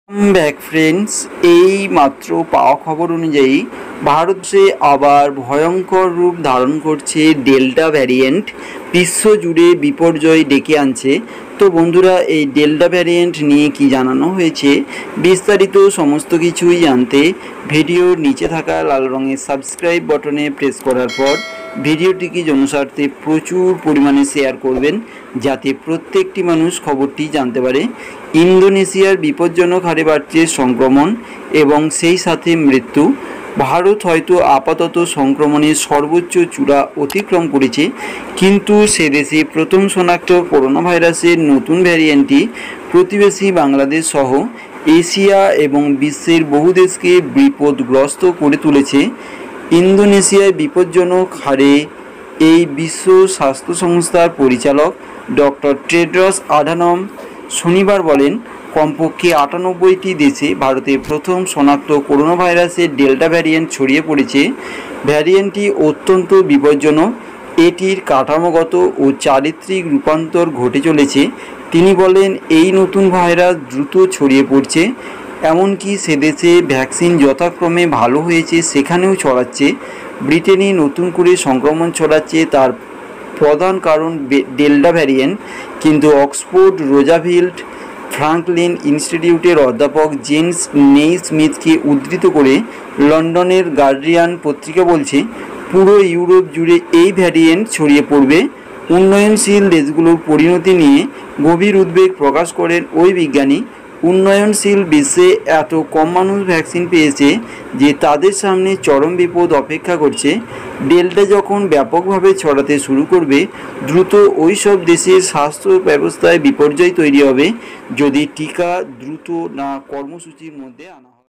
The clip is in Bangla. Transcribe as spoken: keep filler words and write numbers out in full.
ব্যাক ফ্রেন্ডস, এই মাত্র পাওয়া খবর অনুযায়ী ভারতে আবার ভয়ঙ্কর রূপ ধারণ করছে ডেল্টা ভ্যারিয়েন্ট। বিশ্বজুড়ে বিপর্যয় ডেকে আনছে। তো বন্ধুরা, এই ডেল্টা ভ্যারিয়েন্ট নিয়ে কি জানানো হয়েছে বিস্তারিত সমস্ত কিছুই জানতে ভিডিওর নিচে থাকা লাল রঙের সাবস্ক্রাইব বাটনে প্রেস করার পর ভিডিওটিকে জনস্বার্থে প্রচুর পরিমাণে শেয়ার করবেন, যাতে প্রত্যেকটি মানুষ খবরটি জানতে পারে। ইন্দোনেশিয়ার বিপজ্জনক হারে বাড়ছে সংক্রমণ এবং সেই সাথে মৃত্যু। ভারত হয়তো আপাতত সংক্রমণের সর্বোচ্চ চূড়া অতিক্রম করেছে, কিন্তু সে দেশে প্রথম শনাক্ত করোনা ভাইরাসের নতুন ভ্যারিয়েন্টটি প্রতিবেশী বাংলাদেশ সহ এশিয়া এবং বিশ্বের বহু দেশকে বিপদগ্রস্ত করে তুলেছে। ইন্দোনেশিয়ায় বিপজ্জনক হারে এই বিশ্ব স্বাস্থ্য সংস্থার পরিচালক ডক্টর টেড্রস আধানম শনিবার বলেন, কমপক্ষে আটানব্বইটি দেশে ভারতে প্রথম শনাক্ত করোনা ভাইরাসের ডেল্টা ভ্যারিয়েন্ট ছড়িয়ে পড়েছে। ভ্যারিয়েন্টটি অত্যন্ত বিপজ্জনক। এটির কাঠামোগত ও চারিত্রিক রূপান্তর ঘটে চলেছে। তিনি বলেন, এই নতুন ভাইরাস দ্রুত ছড়িয়ে পড়ছে, এমনকি সে দেশে ভ্যাকসিন যথাক্রমে ভালো হয়েছে সেখানেও ছড়াচ্ছে। ব্রিটেনে নতুন করে সংক্রমণ ছড়াচ্ছে, তার প্রধান কারণ ডেল্টা ভ্যারিয়েন্ট। কিন্তু অক্সফোর্ড রোজাভিল্ট ফ্রাঙ্কলিন ইনস্টিটিউটের অধ্যাপক জেমস নেইসমিথকে উদ্ধৃত করে লন্ডনের গার্ডিয়ান পত্রিকা বলছে, পুরো ইউরোপ জুড়ে এই ভ্যারিয়েন্ট ছড়িয়ে পড়বে। উন্নয়নশীল দেশগুলোর পরিণতি নিয়ে গভীর উদ্বেগ প্রকাশ করেন ওই বিজ্ঞানী। উন্নয়নশীল বিশ্বে এত কম মানুষ ভ্যাকসিন পেয়েছে যে তাদের সামনে চরম বিপদ অপেক্ষা করছে। ডেল্টা যখন ব্যাপকভাবে ছড়াতে শুরু করবে, দ্রুত ওই সব দেশের স্বাস্থ্য ব্যবস্থায় বিপর্যয় তৈরি হবে যদি টিকা দ্রুত না কর্মসূচির মধ্যে আনা হয়।